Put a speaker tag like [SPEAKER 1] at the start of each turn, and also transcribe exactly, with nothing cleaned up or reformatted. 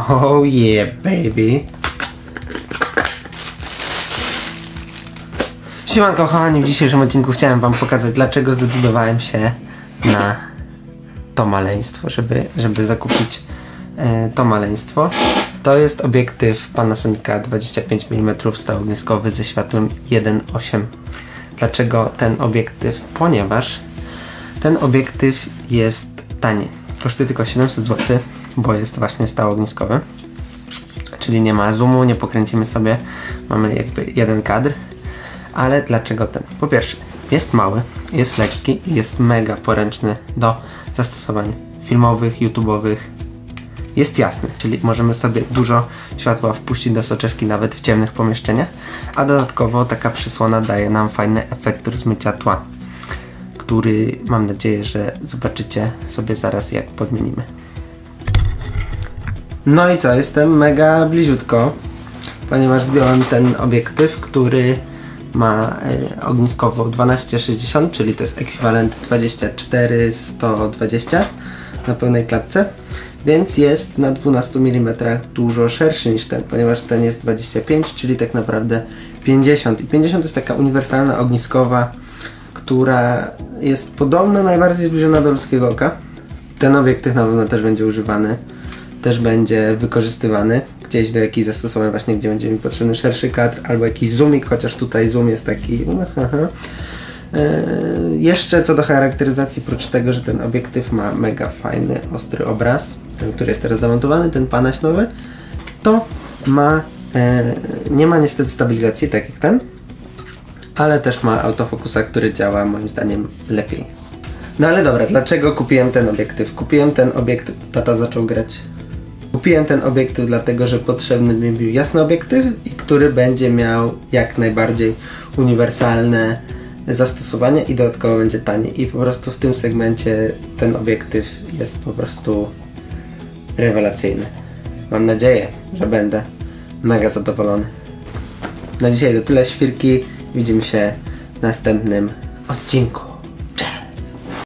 [SPEAKER 1] Oh yeah, baby. Siemanko kochani, w dzisiejszym odcinku chciałem wam pokazać, dlaczego zdecydowałem się na to maleństwo, żeby, żeby zakupić e, to maleństwo. To jest obiektyw Panasonica dwadzieścia pięć milimetrów stałoogniskowy ze światłem jeden osiem. Dlaczego ten obiektyw? Ponieważ ten obiektyw jest tani. Kosztuje tylko siedemset złotych, bo jest właśnie stałoogniskowy. Czyli nie ma zoomu, nie pokręcimy sobie. Mamy jakby jeden kadr. Ale dlaczego ten? Po pierwsze, jest mały, jest lekki i jest mega poręczny do zastosowań filmowych, YouTube'owych. Jest jasny, czyli możemy sobie dużo światła wpuścić do soczewki nawet w ciemnych pomieszczeniach, a dodatkowo taka przysłona daje nam fajny efekt rozmycia tła, który mam nadzieję, że zobaczycie sobie zaraz, jak podmienimy. No i co, jestem mega bliziutko, ponieważ zdjąłem ten obiektyw, który ma y, ogniskowo dwanaście sześćdziesiąt, czyli to jest ekwiwalent dwadzieścia cztery sto dwadzieścia na pełnej klatce, więc jest na dwunastu milimetrach dużo szerszy niż ten, ponieważ ten jest dwadzieścia pięć, czyli tak naprawdę pięćdziesiąt. I pięćdziesiąt to jest taka uniwersalna ogniskowa, która jest podobna, najbardziej zbliżona do ludzkiego oka. Ten obiektyw na pewno też będzie używany, też będzie wykorzystywany gdzieś do jakichś zastosowań właśnie, gdzie będzie mi potrzebny szerszy kadr albo jakiś zoomik, chociaż tutaj zoom jest taki Yy, jeszcze co do charakteryzacji, oprócz tego, że ten obiektyw ma mega fajny, ostry obraz, ten, który jest teraz zamontowany, ten Panaś nowy, to ma, yy, nie ma niestety stabilizacji, tak jak ten, ale też ma autofokusa, który działa moim zdaniem lepiej. No ale dobra, dlaczego kupiłem ten obiektyw? Kupiłem ten obiektyw, tata zaczął grać. Kupiłem ten obiektyw dlatego, że potrzebny mi był jasny obiektyw i który będzie miał jak najbardziej uniwersalne zastosowanie i dodatkowo będzie tani. I po prostu w tym segmencie ten obiektyw jest po prostu rewelacyjny. Mam nadzieję, że będę mega zadowolony. Na dzisiaj to tyle, świrki. Widzimy się w następnym odcinku.